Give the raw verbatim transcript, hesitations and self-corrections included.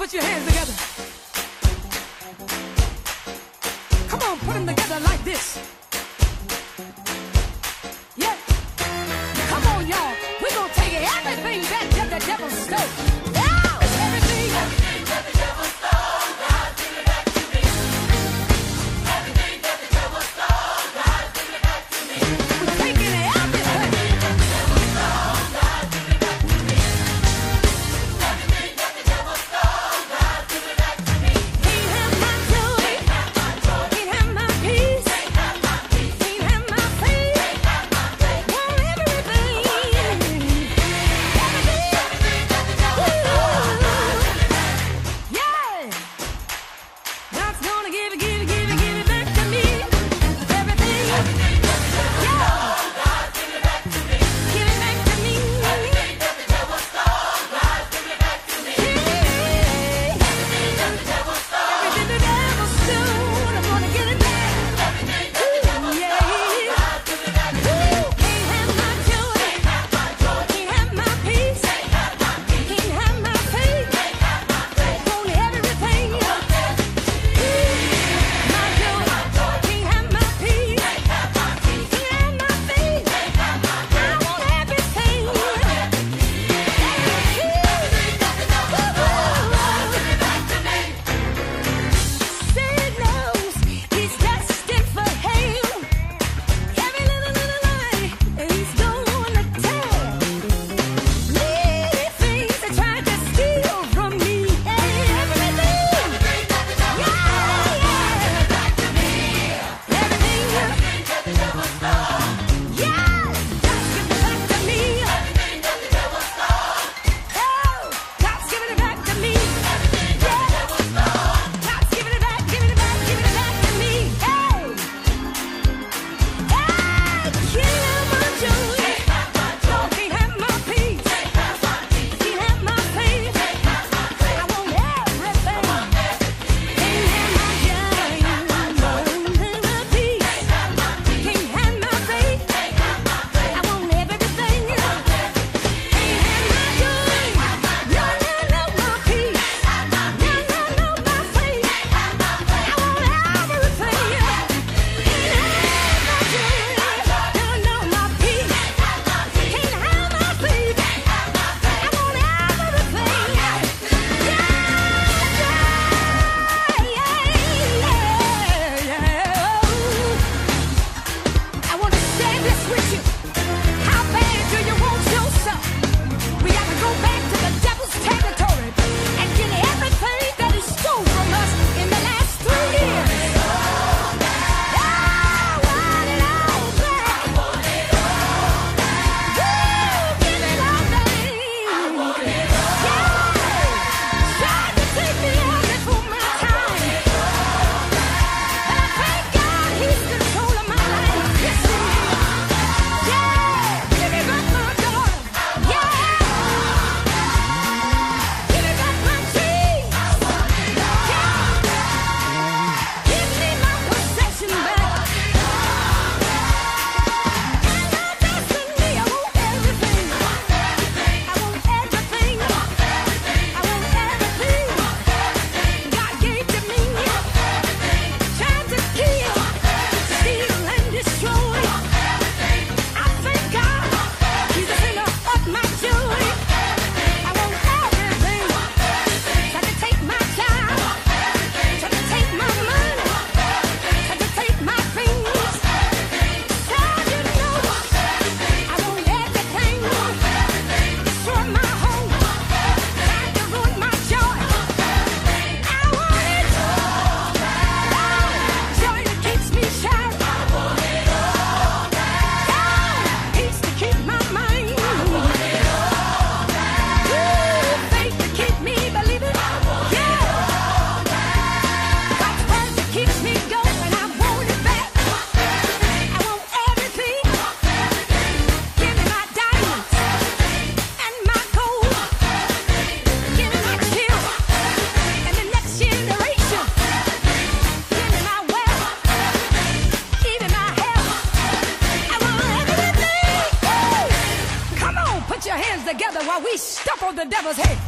put your hands together. Come on, put them together like this. Yeah. Come on, y'all. We're going to take everything back that the devil stole. Now, everything. Everything that the devil stole, God, give it back to me. Everything that the devil stole, God, give it back to me. We're taking everything. Everything that the devil stole, God, give it back to me. Everything that the devil stole, God, give it back to me. Can't have my joy. Can't have my peace. Can't have my peace. Can't have my faith. Can't have my faith. Want everything. Everything. Everything that the devil stole, God, give it back. Yeah. God's gonna give it, give it, give it, give it back to me. Everything. Everything that the devil stole, God, give it back to me. Give it back to me. Everything that the devil stole, God, give it back to me. Everything that the devil stole, everything the devil stole, I'm gonna get it back. Everything that the devil stole, God, give it back to me. Can't have my joy. Can't have my joy. Can't have my peace. Can't have my peace. Can't have my faith. Can't have my faith. Want everything. My joy. Can't have my peace. Can't have my peace. Can't have my faith. Can't have my faith. I want everything. Satan knows he's destined for hell. Every little, little lie he's gonna tell. Many things they tried to steal from me. Everything. Yeah, yeah. Back to me. Everything. Everything that the devil stole. Yeah. God's giving it back to me. Everything that the devil stole. Oh, God's giving it back to me. Everything that the devil stole. God's giving it back, giving it back, giving it back to me. Hey. Hey, can't have my joy. Can't have my joy. Can't have my peace. Can't have my peace. Can't have my faith. Can't have my faith. I want everything. I want everything. Can't have my joy. Can't have my joy. Can't have my peace. Can't have my peace. Can't have my faith. Can't have my faith. I want everything. I want everything. Can't have my joy. No, no, no, my peace. No, no, no, my faith. I want everything. Can't have my joy. No, no, my peace. Can't have my faith. I want everything. I want to share this with you. How bad do you want yourself? We got to go back to the devil's territory and get everything that he stole from us in the last three years. I want it all back. I want it all back. Woo, give it all back. I want it all back. Tried to take me out before my time. But I thank God he's control of my life. Yes, he is. Yeah, give me back my daughter. Yeah, give me back my keys. Yeah, give me my possession back. And my destiny, I want everything. I want everything. I want everything. I want everything. God gave to me. Tried to kill, steal, and destroy. I thank God he's the center of my joy. I want everything. Tried to take my child. Tried to take my money. Tried to take my things. Child, you know I want everything. Destroy my home. Tried to ruin my joy. I want it. Joy that keeps me shouting. I want it all back. Peace to keep my mind. I want it all back. Faith to keep me believing. I want it all back. God's word that keeps me going. I want it back. I want everything. Give me my diamonds and my gold. Give me my children and the next generation. Give me my wealth. Give me my health. I want everything. Come on, put your hands together while we stomp on the devil's head.